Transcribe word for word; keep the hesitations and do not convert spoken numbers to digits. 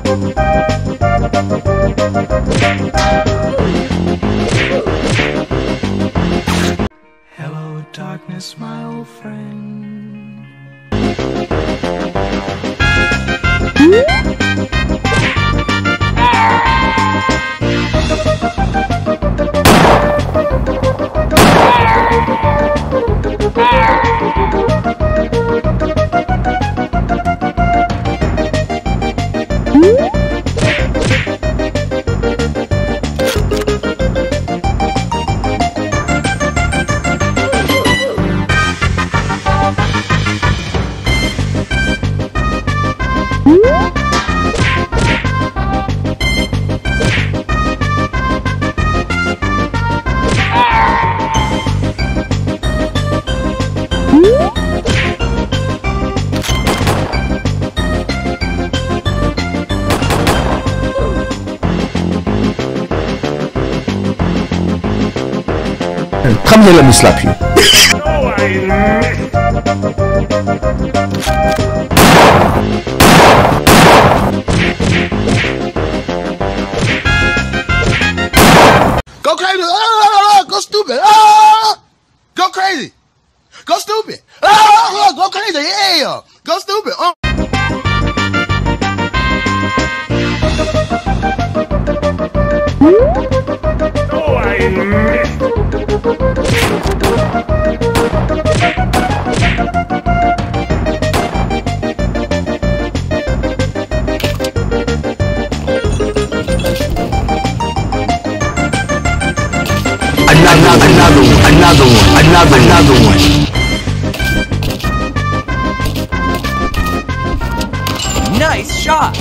Hello, darkness, my old friend. Come here, let me slap you. Oh, I missed. Go crazy! Ah, go stupid! Ah, go crazy! Go stupid! Ah, go crazy! Yeah! Go stupid! Uh. Oh, I missed. Another, another one, another one, another, another one. Nice shot!